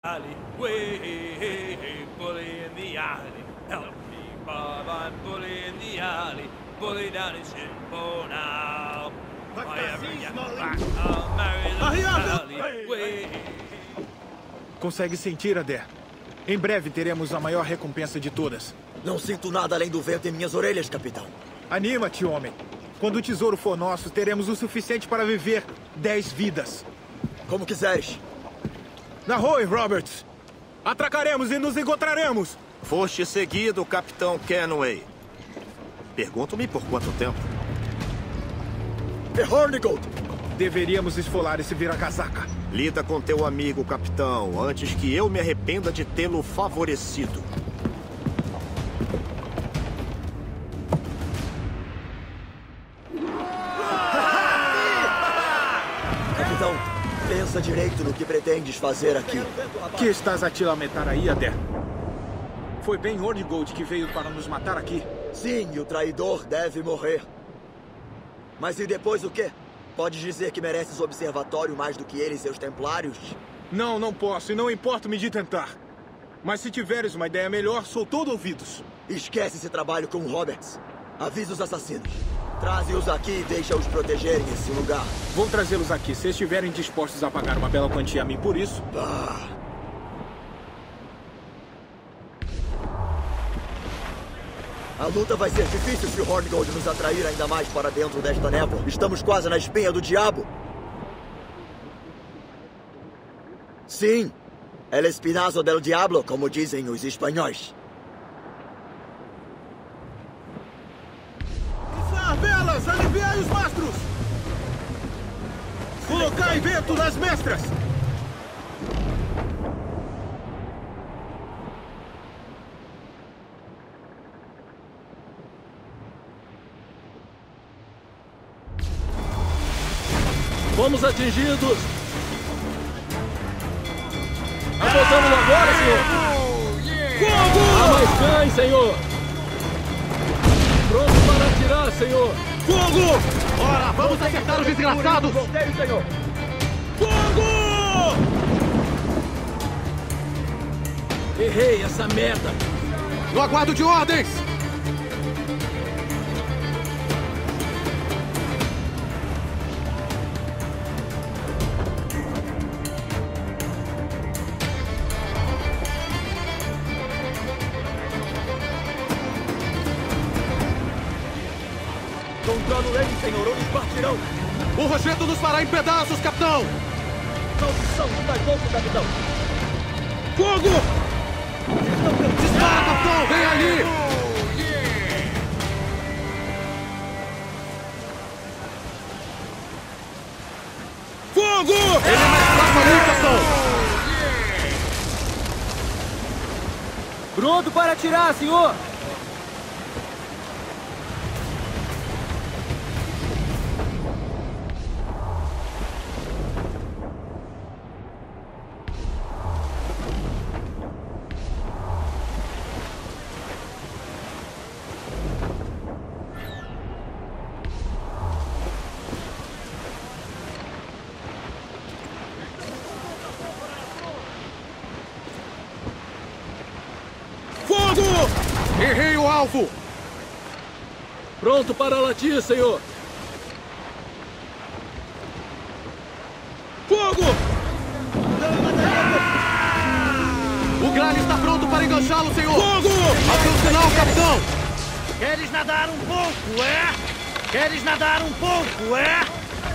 Way, bully in the alley. Help me, Bob, I'm bully in the alley. Bully down in Shinpo now. If I ever get back, I'll marry the valley. Way. Consegue sentir, Adair? Em breve teremos a maior recompensa de todas. Não sinto nada além do vento em minhas orelhas, capitão. Anima-te, homem. Quando o tesouro for nosso, teremos o suficiente para viver 10 vidas. Como quiseres. Na Roy, Roberts. Atracaremos e nos encontraremos. Foste seguido, Capitão Kenway. Pergunto-me por quanto tempo. Hornigold! Deveríamos esfolar esse vira-casaca. Lida com teu amigo, capitão, antes que eu me arrependa de tê-lo favorecido. Capitão, pensa direito no que pretendes fazer aqui. Que estás a te lamentar aí, Adair? Foi bem Hornigold que veio para nos matar aqui. Sim, e o traidor deve morrer. Mas e depois o quê? Podes dizer que mereces o observatório mais do que ele e seus templários? Não, não posso, e não importo-me de tentar. Mas se tiveres uma ideia melhor, sou todo ouvidos. Esquece esse trabalho com o Roberts. Avisa os assassinos. Traze-os aqui e deixa-os protegerem esse lugar. Vou trazê-los aqui, se estiverem dispostos a pagar uma bela quantia a mim por isso. A luta vai ser difícil se o Hornigold nos atrair ainda mais para dentro desta névoa. Estamos quase na espinha do diabo. Sim, el espinazo del diablo, como dizem os espanhóis. Içar velas, aliviai os mastros! Colocai vento nas mestras! Fomos atingidos! Apontando agora, senhor! Fogo! Há mais cães, senhor! Pronto para atirar, senhor! Fogo! Ora, vamos acertar os desgraçados! Senhor! Fogo! Errei essa merda! No aguardo de ordens! Controlo eles, senhor, ou nos partirão! O rochedo nos fará em pedaços, capitão! Maldição, está louco, capitão! Fogo! Dispara, capitão! Vem ali! Fogo! Ele é mais fraco ali, capitão! Pronto para atirar, senhor! Errei o alvo! Pronto para latir, senhor! Fogo! O gralho está pronto para enganchá-lo, senhor! Fogo! Ao seu sinal, capitão! Queres nadar um pouco, é? Queres nadar um pouco, é?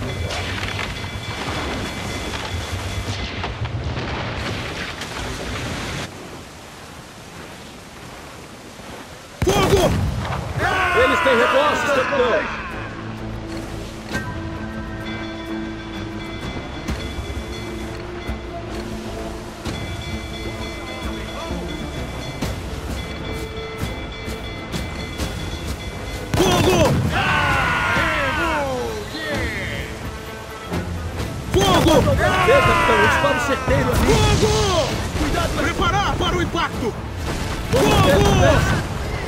Fogo! Eles têm reforços, capitão! Fogo! Fogo! Capitão, um disparo certeiro ali! Fogo! Cuidado! Preparar para o impacto! Vamos ver, Fogo!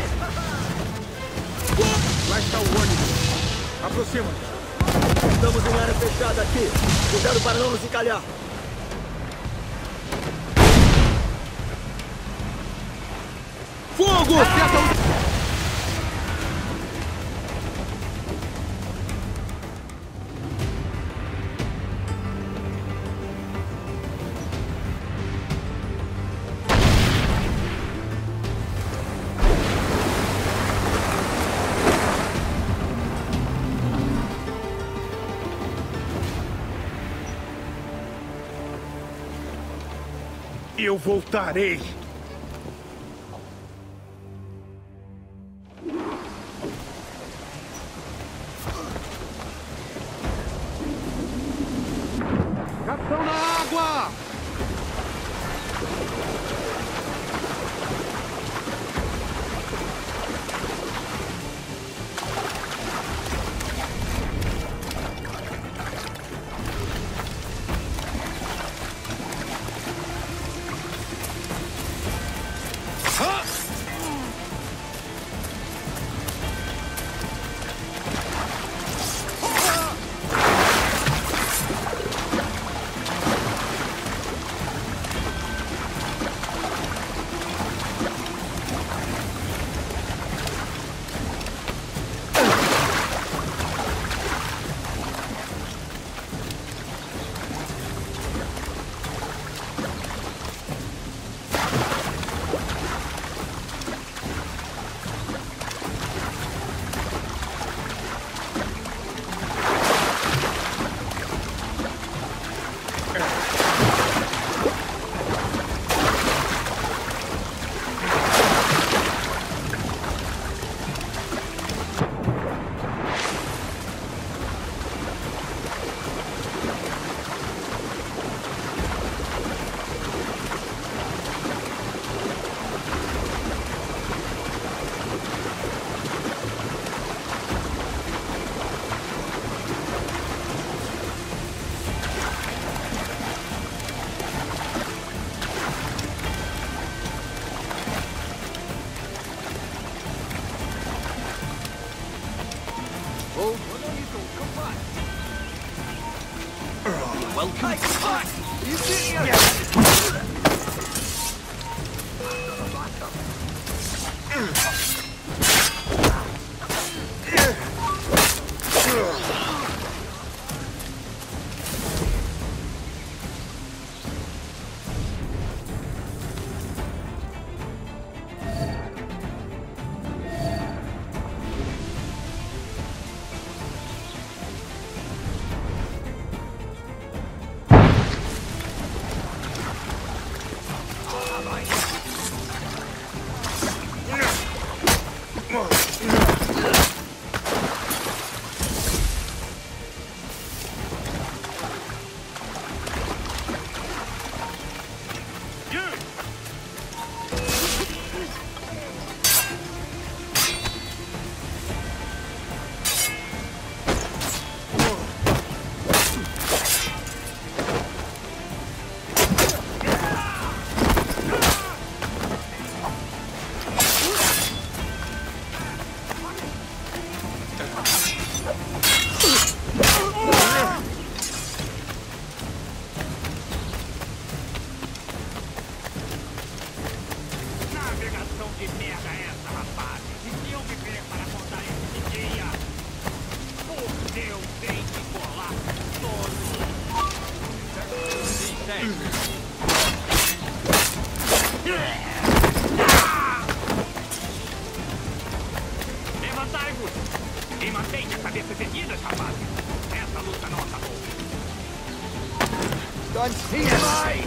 Lá está o ônibus. Aproxima-nos. Estamos em área fechada aqui. Cuidado para não nos encalhar. Fogo! Eu voltarei. Capitão na água! Levantai-vos! E mantenha a cabeça erguida, rapazes! Essa luta não acabou! Vai!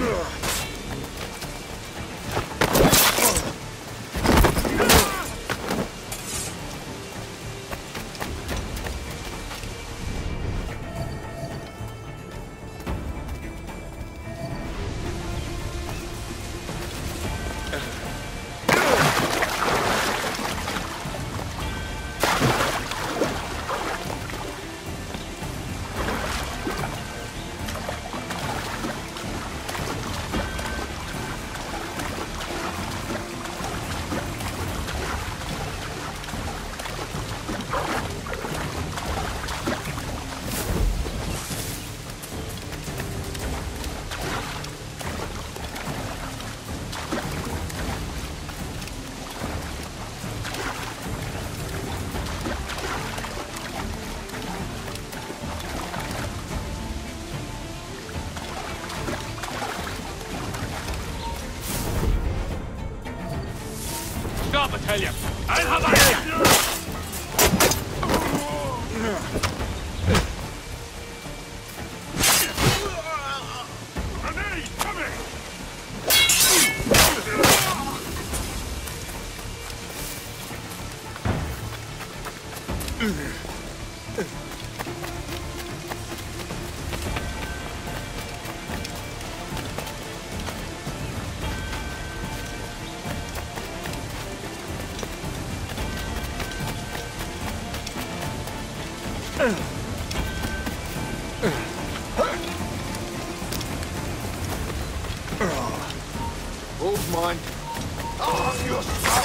Hussar Battalion! Ein Hawaii! Grenade coming! Hold mine. Oh, you're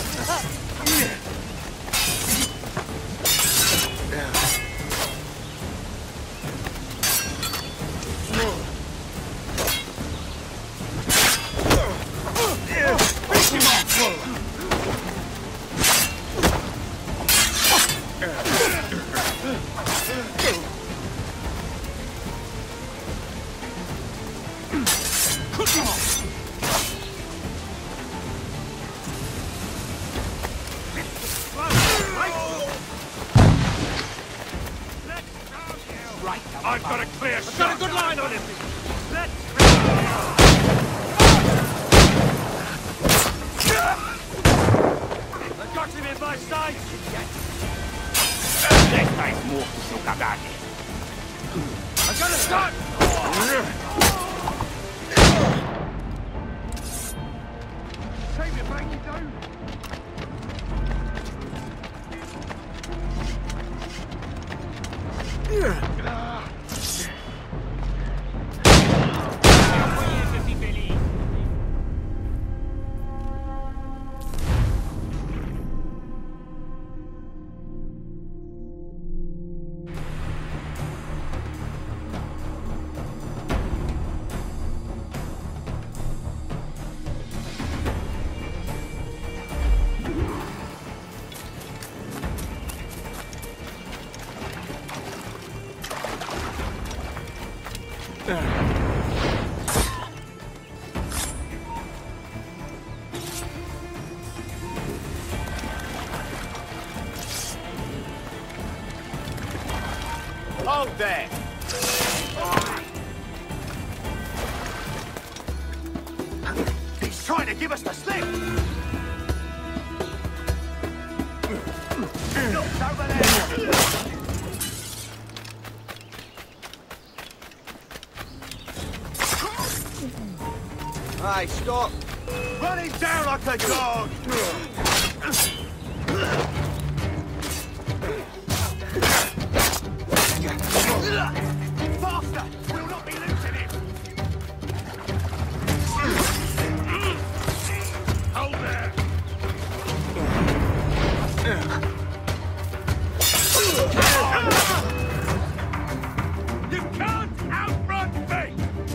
I've got a clear shot! Got a good line on him! I've got him in my sights! Estáis morto, seu cadáver! I've got a shot! Save it, bang you down! Hold there! He's trying to give us the slip! Look over there! Hey, stop! Run him down like a dog! Faster! We'll not be losing him! Hold there! You can't outrun me!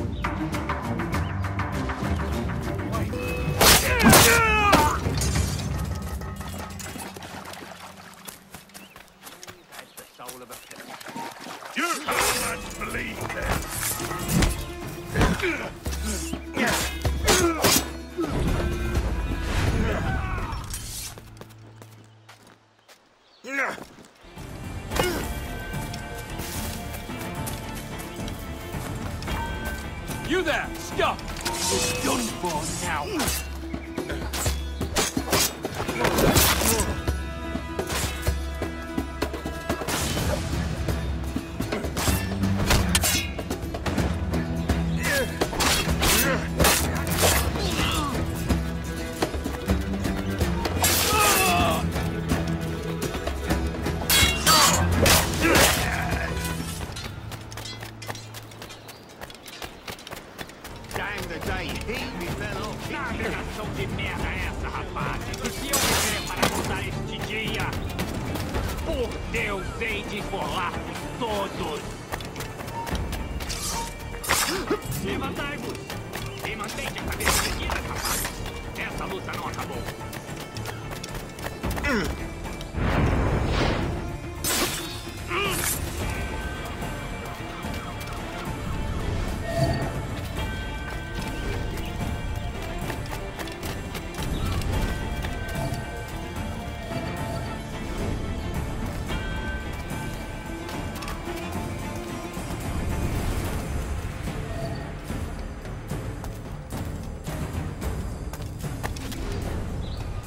That's the soul of a killer. You can't believe that. You there! Stop! It's done for now. Dang the day he me fell off. Sabe a nação de merda é essa, rapaz? O que eu vou querer para voltar este dia? Por Deus, hei de esfolar-vos todos! Levantai-vos! E mantente a cabeça erguida, rapaz! Essa luta não acabou!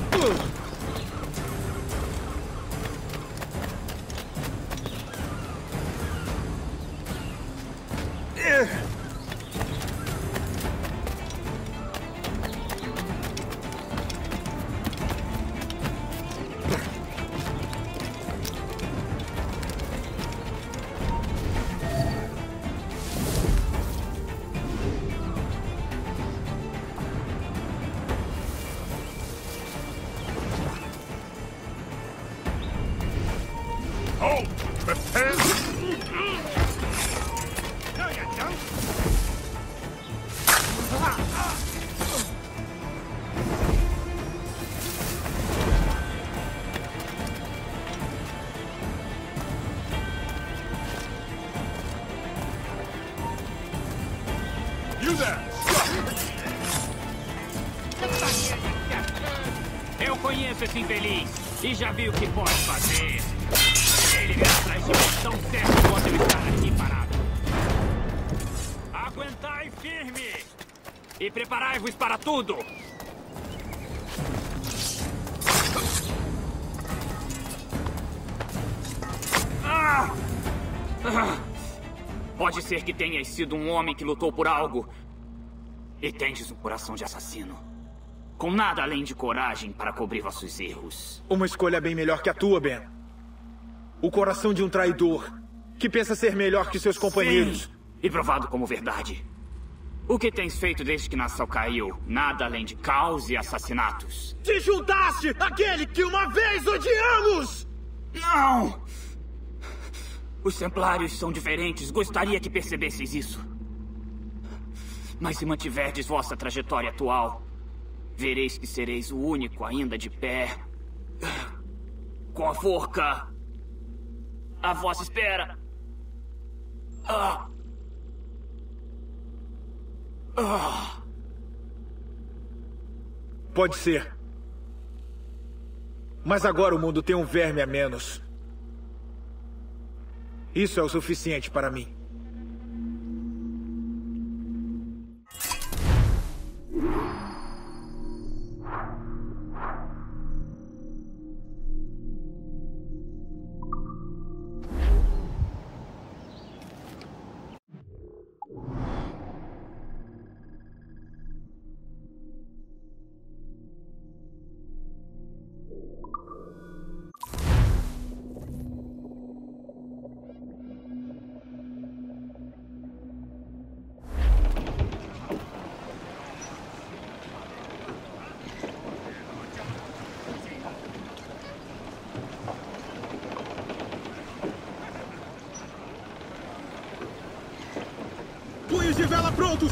Eu conheço esse infeliz e já vi o que pode fazer. Ele virá atrás de mim tão certo quanto eu estar aqui parado. Aguentai firme e preparai-vos para tudo. Pode ser que tenhas sido um homem que lutou por algo e tendes um coração de assassino. Com nada além de coragem para cobrir vossos erros. Uma escolha bem melhor que a tua, Ben. O coração de um traidor que pensa ser melhor que seus companheiros. Sim, e provado como verdade. O que tens feito desde que Nassau caiu? Nada além de caos e assassinatos. Te juntaste àquele que uma vez odiamos! Não! Os Templários são diferentes. Gostaria que percebesseis isso. Mas se mantiverdes vossa trajetória atual, vereis que sereis o único ainda de pé. Com a forca à vossa espera. Pode ser. Mas agora o mundo tem um verme a menos. Isso é o suficiente para mim. Punhos de vela prontos!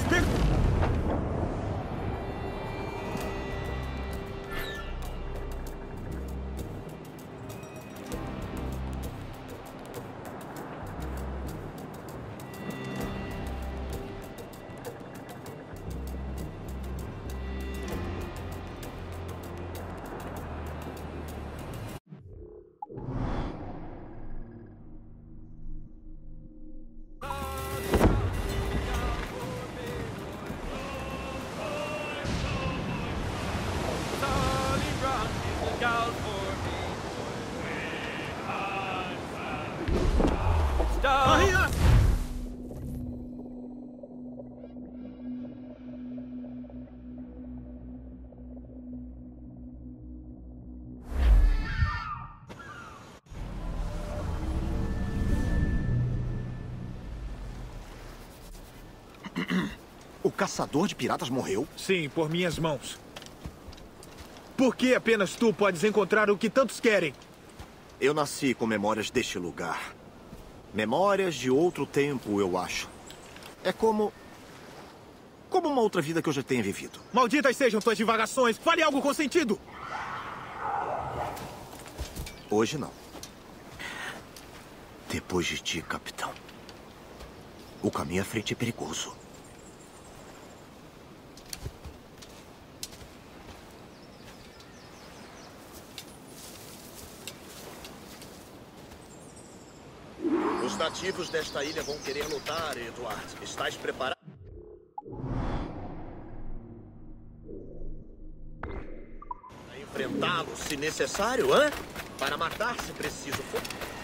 O caçador de piratas morreu? Sim, por minhas mãos. Por que apenas tu podes encontrar o que tantos querem? Eu nasci com memórias deste lugar. Memórias de outro tempo, eu acho. É como uma outra vida que eu já tenha vivido. Malditas sejam tuas divagações! Fale algo com sentido! Hoje não. Depois de ti, capitão. O caminho à frente é perigoso. Os nativos desta ilha vão querer lutar, Edward. Estás preparado? enfrentá-lo se necessário, hã? Para matar se preciso for.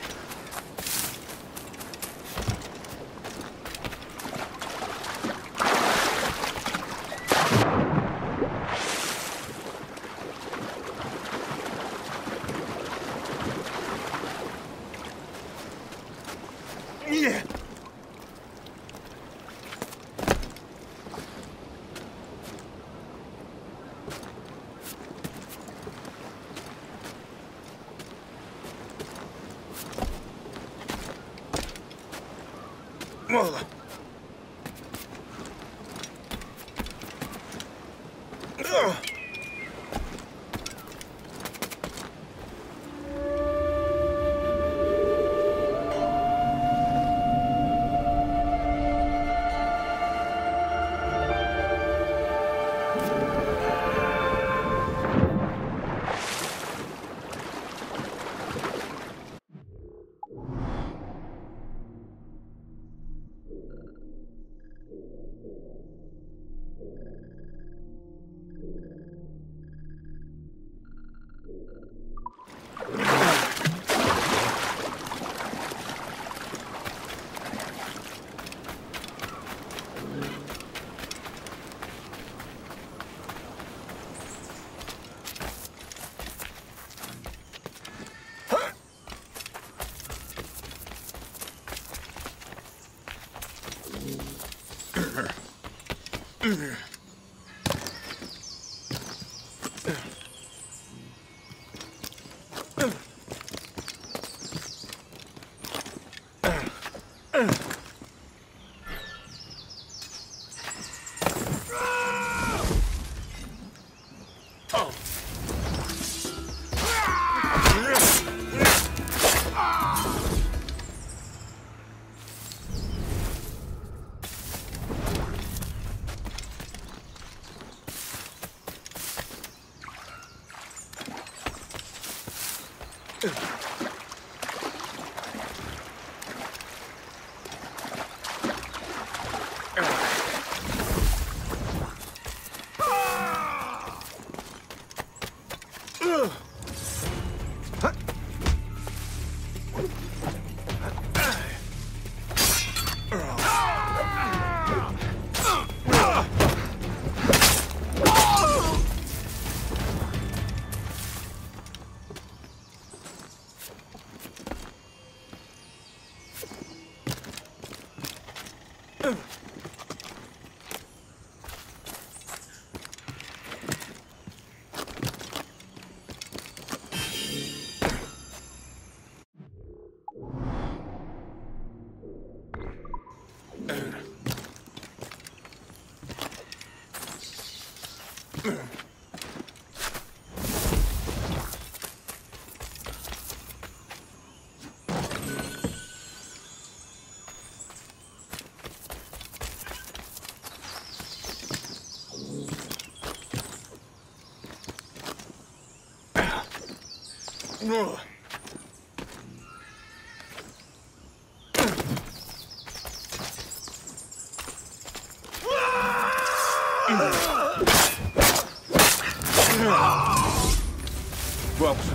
Vamos.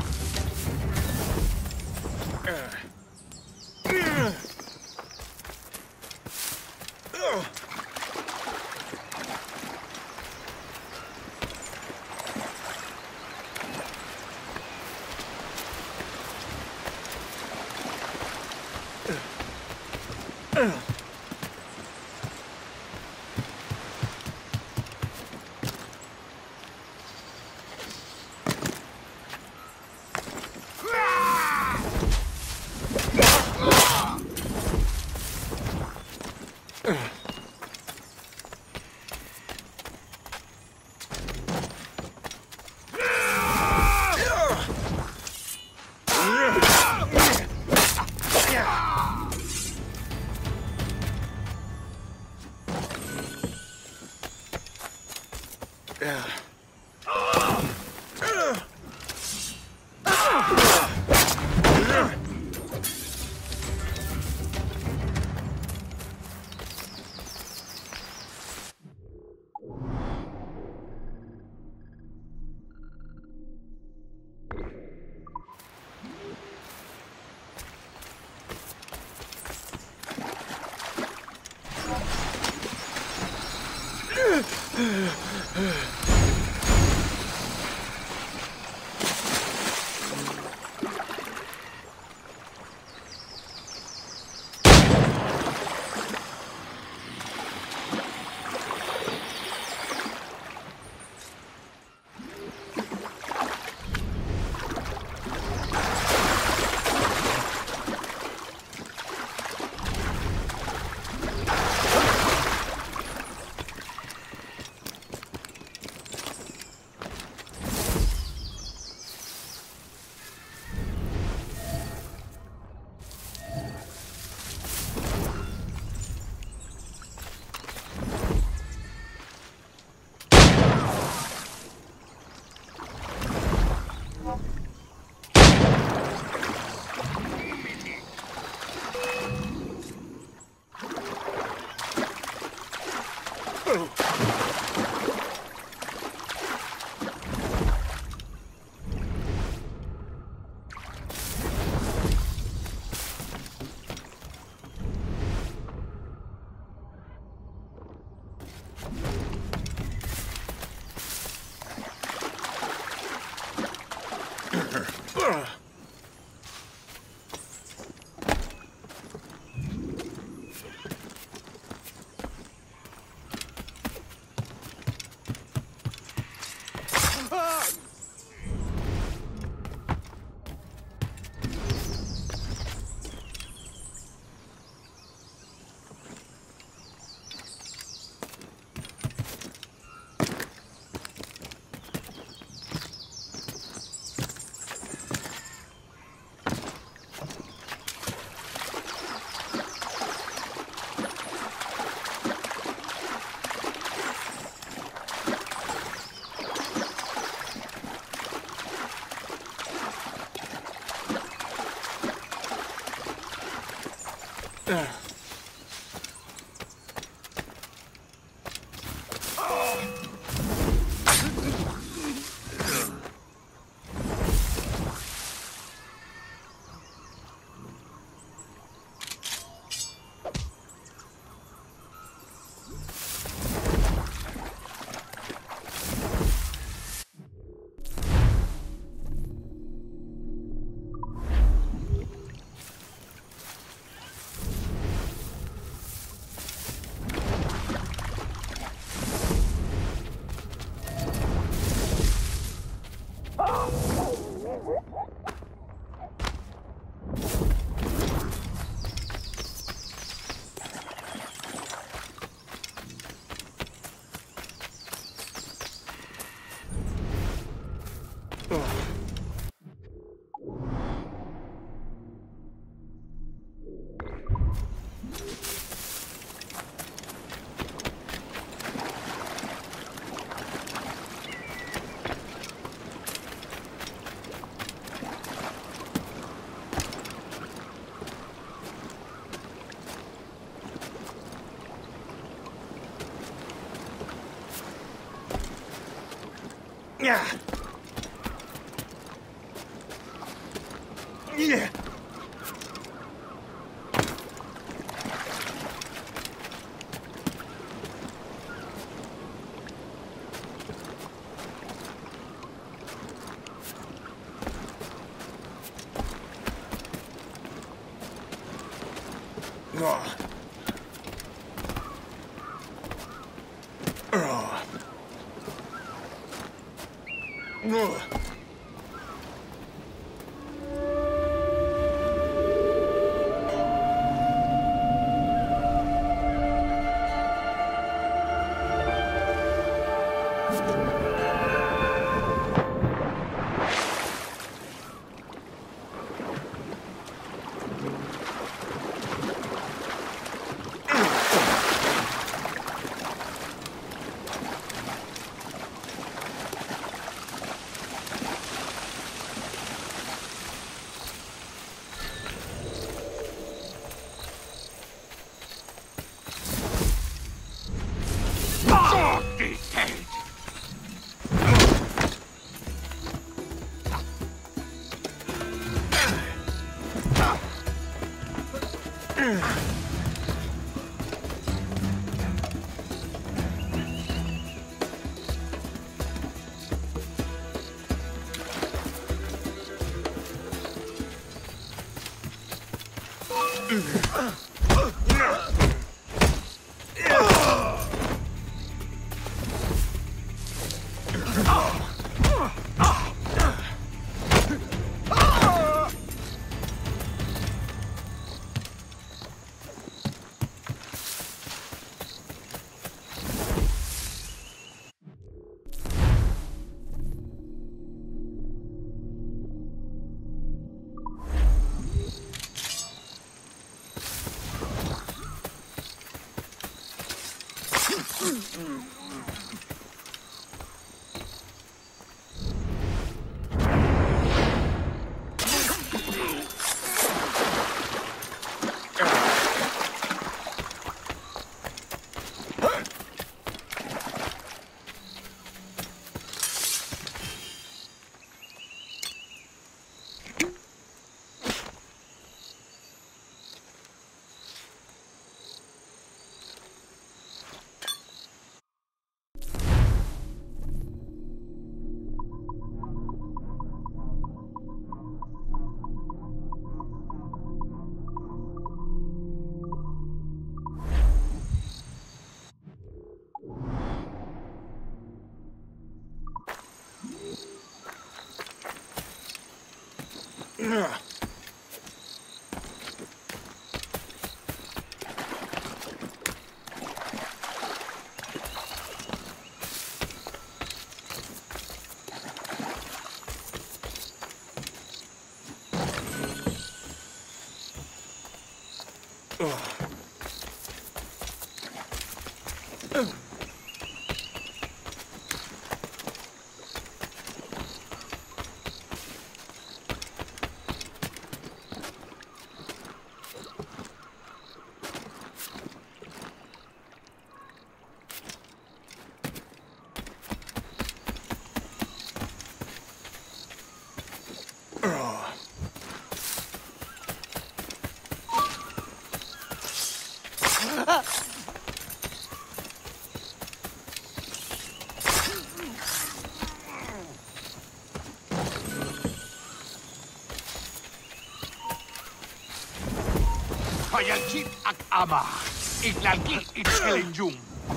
Hayalchit ak ama, itlalki itkelenjum.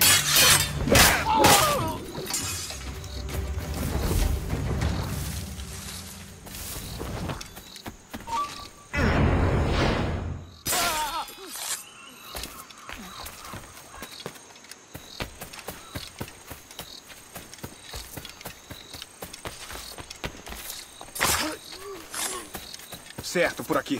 Certo, por aqui.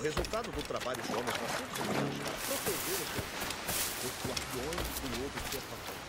resultado do trabalho de homens pacientes para proteger os guardiões do observatório.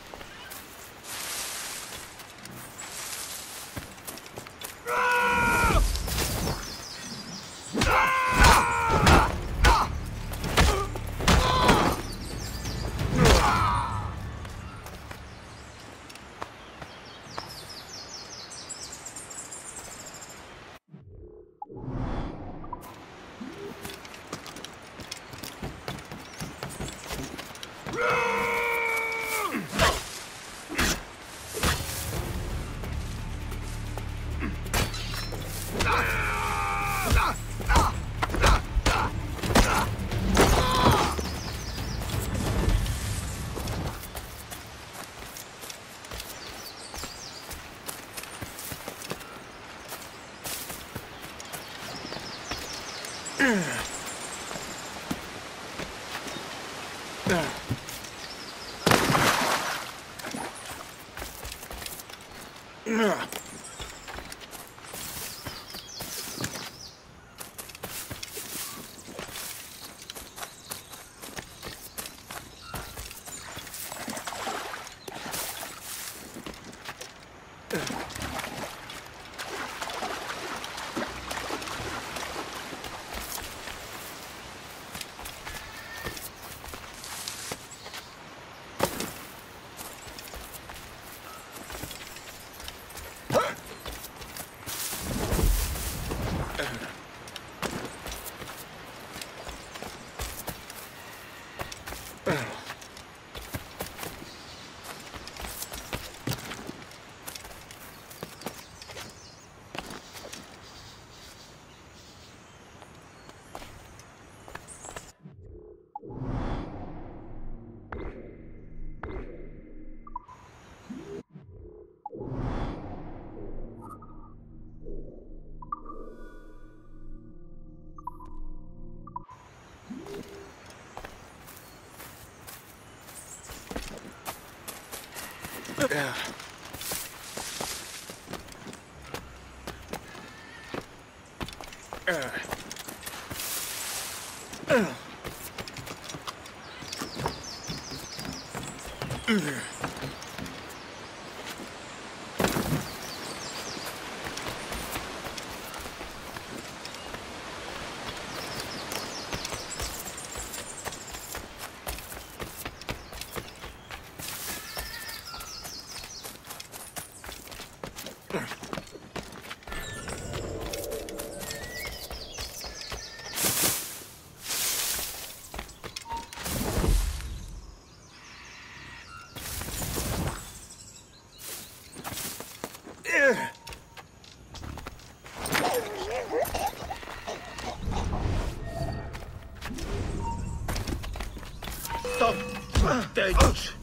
Deus!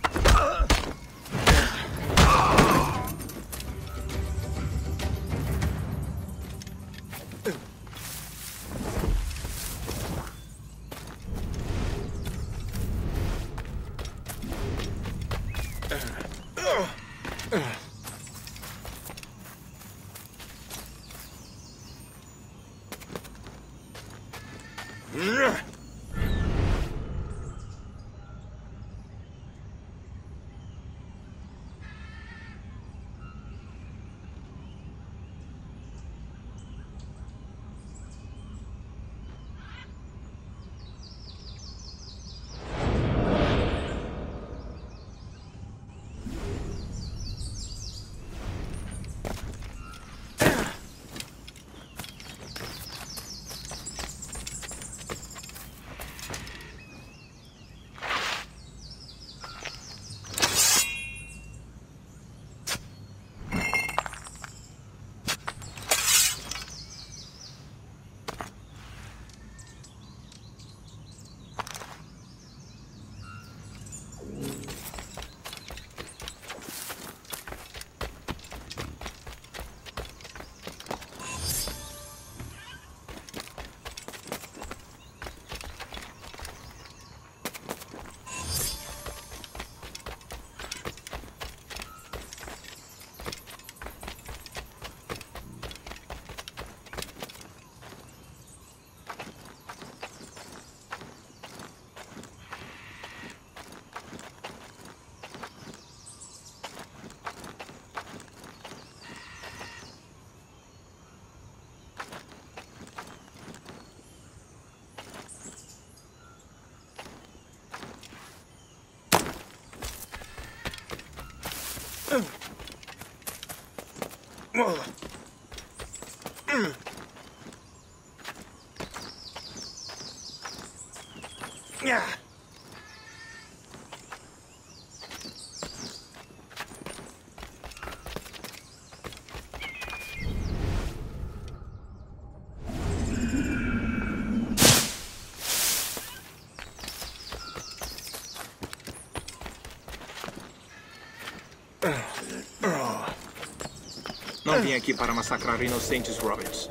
Não vim aqui para massacrar inocentes, Roberts.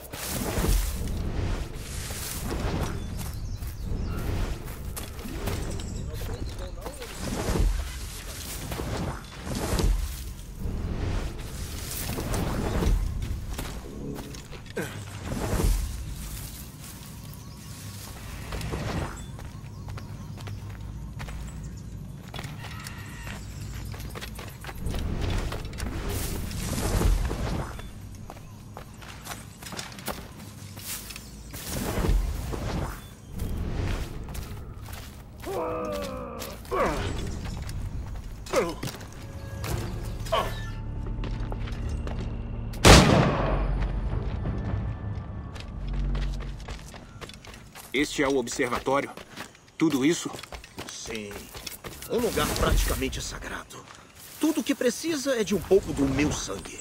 Este é o observatório? Tudo isso? Sim. Um lugar praticamente sagrado. Tudo o que precisa é de um pouco do meu sangue.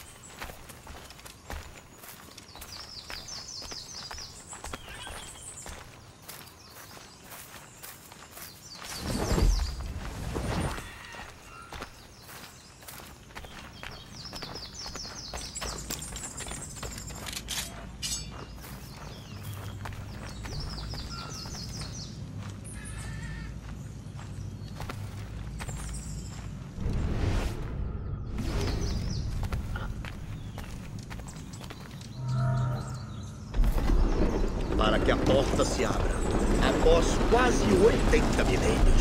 Para que a porta se abra, após quase 80 milênios.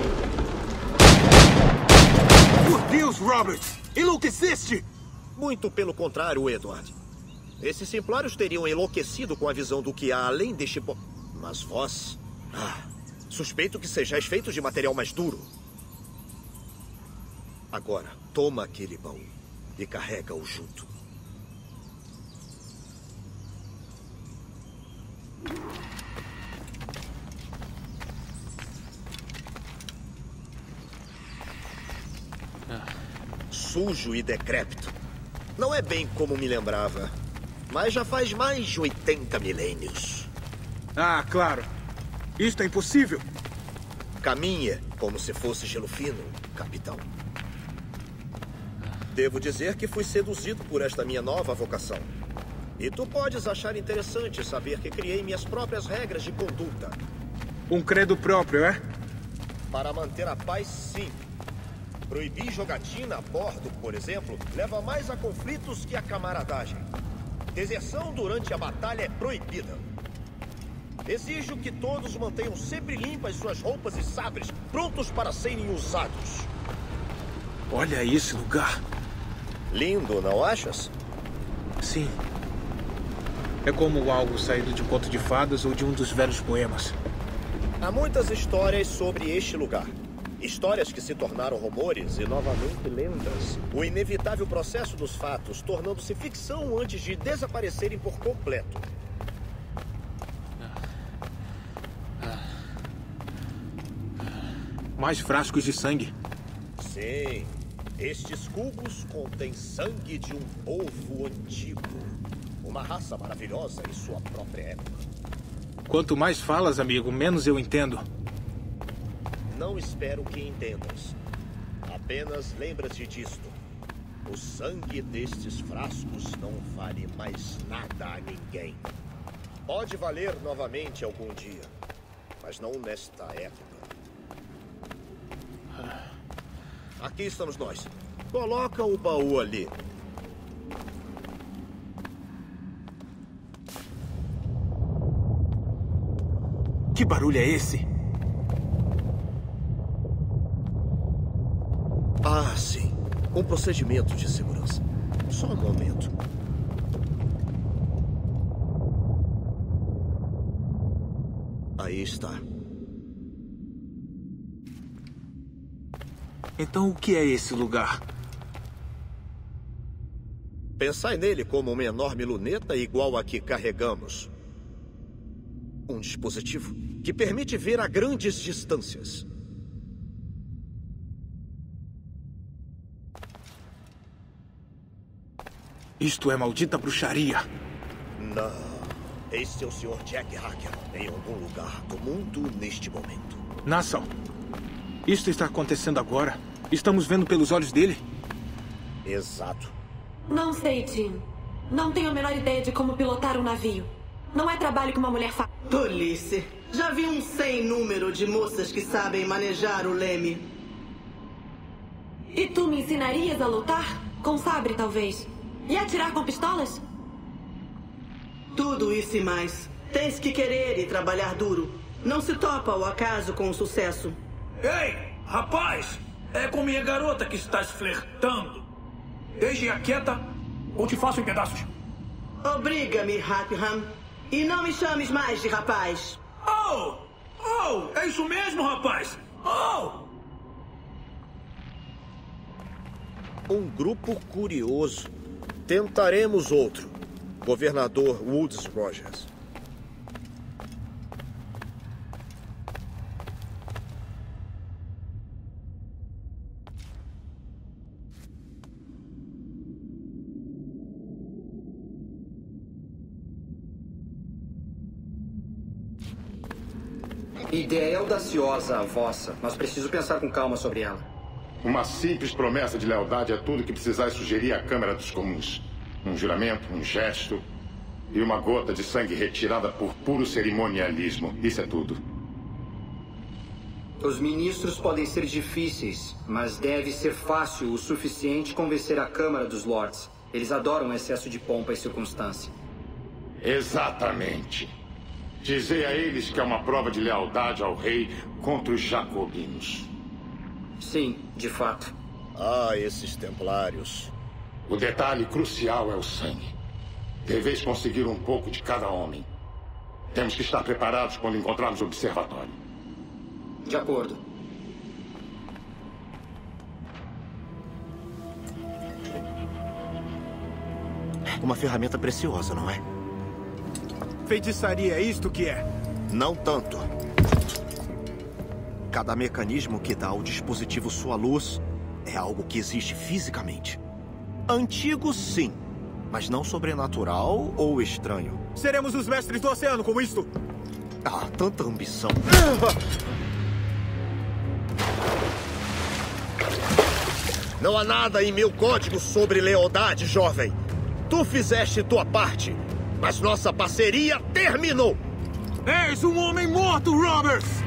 Por Deus, Roberts! Enlouqueceste! Muito pelo contrário, Edward. Esses templários teriam enlouquecido com a visão do que há além deste... Mas vós... suspeito que sejais feitos de material mais duro. Agora, toma aquele baú e carrega-o junto. Sujo e decrépito. Não é bem como me lembrava. Mas já faz mais de 80 milênios. Ah, claro. Isto é impossível. Caminhe como se fosse gelo fino, capitão. Devo dizer que fui seduzido por esta minha nova vocação. E tu podes achar interessante saber que criei minhas próprias regras de conduta. Um credo próprio, é? Para manter a paz, sim. Proibir jogatina a bordo, por exemplo, leva mais a conflitos que a camaradagem. Deserção durante a batalha é proibida. Exijo que todos mantenham sempre limpas suas roupas e sabres, prontos para serem usados. Olha esse lugar. Lindo, não achas? Sim. É como algo saído de um conto de fadas ou de um dos velhos poemas. Há muitas histórias sobre este lugar. Histórias que se tornaram rumores e novamente lendas. O inevitável processo dos fatos, tornando-se ficção antes de desaparecerem por completo. Mais frascos de sangue. Sim. Estes cubos contêm sangue de um povo antigo. Uma raça maravilhosa em sua própria época. Quanto mais falas, amigo, menos eu entendo. Não espero que entendas. Apenas lembra-te disto. O sangue destes frascos não vale mais nada a ninguém. Pode valer novamente algum dia, mas não nesta época. Aqui estamos nós. Coloca o baú ali. Que barulho é esse? Ah, sim. Um procedimento de segurança. Só um momento. Aí está. Então o que é esse lugar? Pensai nele como uma enorme luneta igual a que carregamos. Um dispositivo que permite ver a grandes distâncias. Isto é maldita bruxaria. Não. Este é o Sr. Jack Hacker em algum lugar do mundo neste momento. Nassau, isto está acontecendo agora. Estamos vendo pelos olhos dele. Exato. Não sei, Tim. Não tenho a menor ideia de como pilotar um navio. Não é trabalho que uma mulher faz. Tolice. Já vi um sem número de moças que sabem manejar o leme. E tu me ensinarias a lutar? Com sabre, talvez. E atirar com pistolas? Tudo isso e mais. Tens que querer e trabalhar duro. Não se topa ao acaso com o sucesso. Ei, rapaz! É com minha garota que estás flertando. Deixe-a quieta ou te faço em pedaços. Obriga-me, Rackham. E não me chames mais de rapaz. Oh! Oh! É isso mesmo, rapaz! Oh! Um grupo curioso. Tentaremos outro. Governador Woodes Rogers. Ideia audaciosa a vossa, mas preciso pensar com calma sobre ela. Uma simples promessa de lealdade é tudo que precisais sugerir à Câmara dos Comuns. Um juramento, um gesto e uma gota de sangue retirada por puro cerimonialismo. Isso é tudo. Os ministros podem ser difíceis, mas deve ser fácil o suficiente convencer a Câmara dos Lords. Eles adoram excesso de pompa e circunstância. Exatamente. Dizei a eles que é uma prova de lealdade ao rei contra os jacobinos. Sim, de fato. Ah, esses templários. O detalhe crucial é o sangue. Deveis conseguir um pouco de cada homem. Temos que estar preparados quando encontrarmos o observatório. De acordo. Uma ferramenta preciosa, não é? Feitiçaria é isto que é? Não tanto. Cada mecanismo que dá ao dispositivo sua luz é algo que existe fisicamente. Antigo, sim, mas não sobrenatural ou estranho. Seremos os mestres do oceano com isto. Ah, tanta ambição. Não há nada em meu código sobre lealdade, jovem. Tu fizeste tua parte, mas nossa parceria terminou. És um homem morto, Roberts!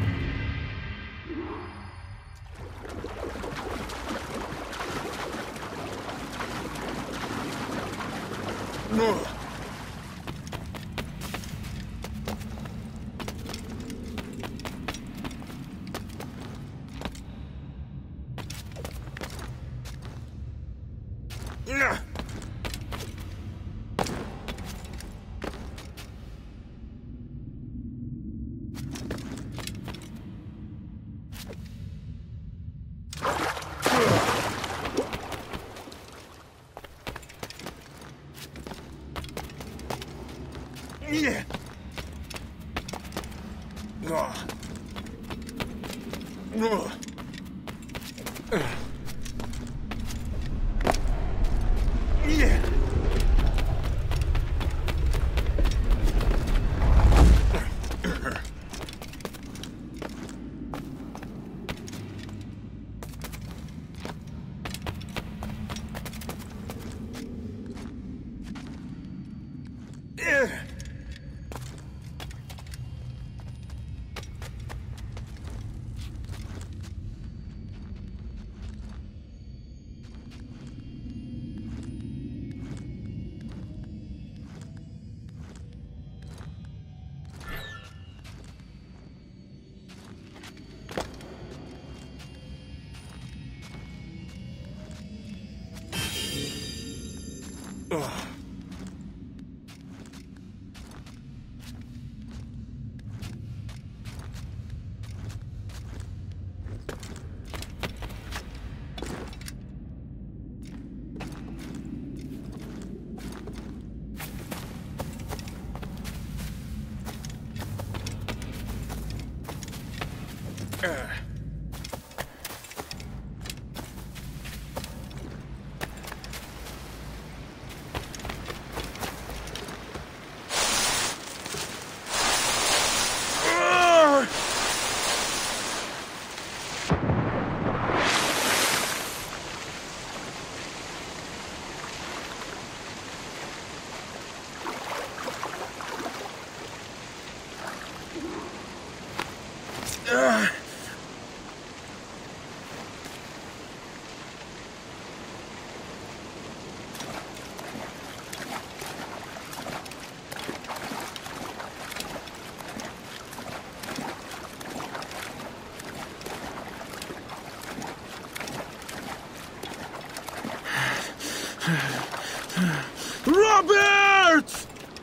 Robert!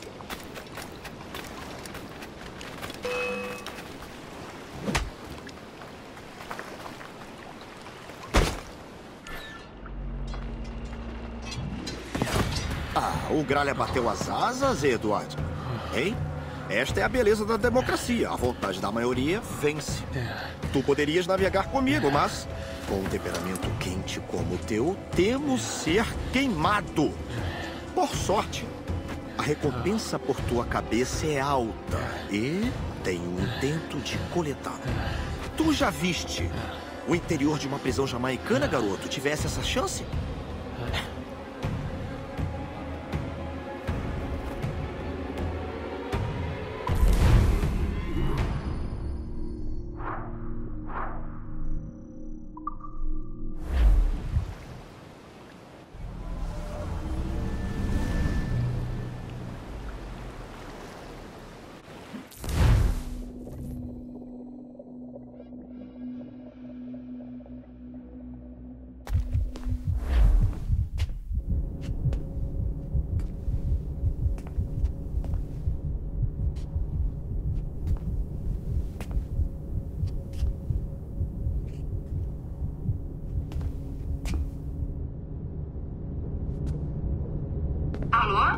O Gralha bateu as asas, Eduardo. Hein? Esta é a beleza da democracia. A vontade da maioria vence. Tu poderias navegar comigo, mas com um temperamento quente como o teu, temos ser queimado. Por sorte, a recompensa por tua cabeça é alta e tenho o intento de coletá-la. Tu já viste o interior de uma prisão jamaicana, garoto? Tivesse essa chance? Alô?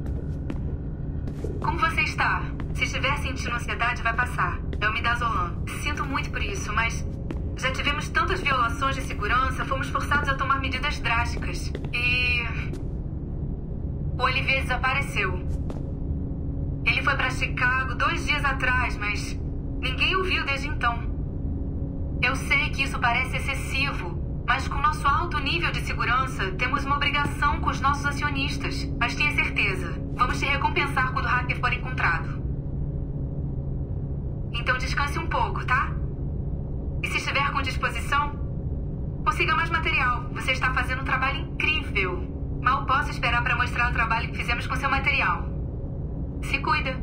Como você está? Se estiver sentindo ansiedade, vai passar. É o midazolam. Sinto muito por isso, mas já tivemos tantas violações de segurança, fomos forçados a tomar medidas drásticas. E o Olivier desapareceu. Ele foi para Chicago 2 dias atrás, mas ninguém o viu desde então. Eu sei que isso parece excessivo, mas com nosso alto nível de segurança, temos uma obrigação com os nossos acionistas. Mas tenha certeza, vamos te recompensar quando o hacker for encontrado. Então descanse um pouco, tá? E se estiver com disposição, consiga mais material. Você está fazendo um trabalho incrível. Mal posso esperar para mostrar o trabalho que fizemos com seu material. Se cuida.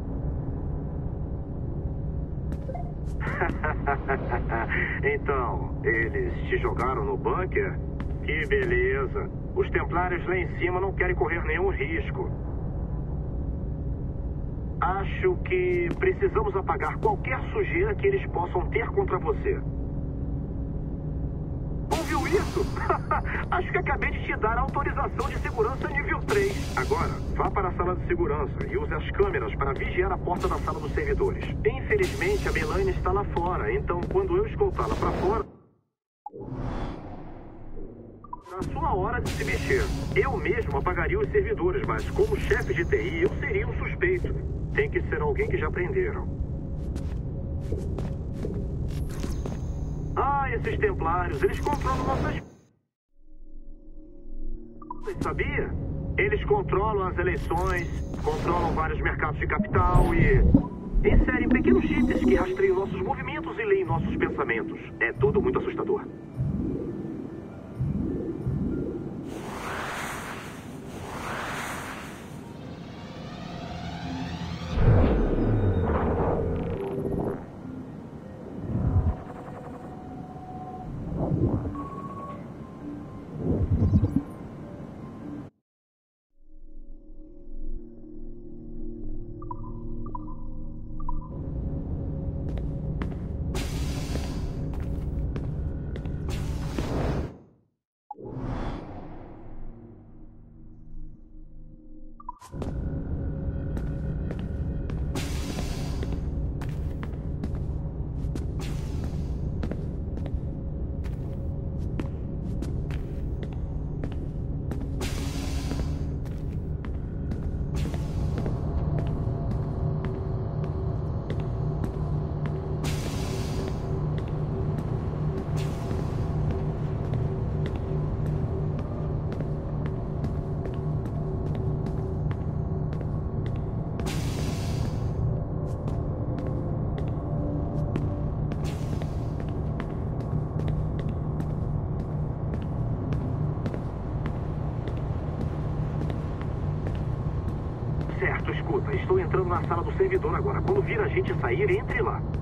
Então, eles te jogaram no bunker? Que beleza. Os templários lá em cima não querem correr nenhum risco. Acho que precisamos apagar qualquer sujeira que eles possam ter contra você. Ouviu isso? Acho que acabei de te dar a autorização de segurança nível 3. Agora, vá para a sala de segurança e use as câmeras para vigiar a porta da sala dos servidores. Infelizmente, a Melanie está lá fora, então quando eu escoltá-la para fora... Na sua hora de se mexer, eu mesmo apagaria os servidores, mas como chefe de TI, eu seria um suspeito. Tem que ser alguém que já prenderam. Ah, esses templários, eles controlam nossas... Sabia? Eles controlam as eleições, controlam vários mercados de capital e... inserem pequenos chips que rastreiam nossos movimentos e leem nossos pensamentos. É tudo muito assustador. estou entrando na sala do servidor agora. Quando vir a gente sair, entre lá.